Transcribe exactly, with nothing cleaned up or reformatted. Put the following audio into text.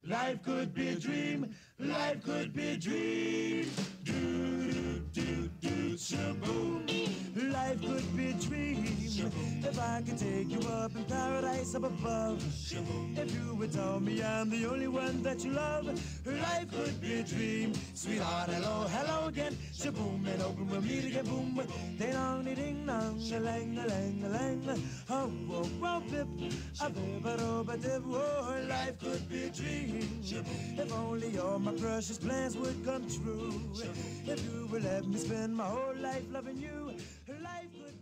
Life could be a dream. Life could be a dream. Do do do do shaboom. Life could be a dream. If I could take you up in paradise up above. If you would tell me I'm the only one that you love. Life could be a dream. Sweetheart, hello, hello again. Shaboom, and open we'll meet again. Boom, ding dong, ding dong, a lang, a lang, a lang. Oh, oh, oh, bip, a bip, a do, a dip. Oh, life could be a dream. If only all my precious plans would come true. If you would let me spend my whole life loving you. Life could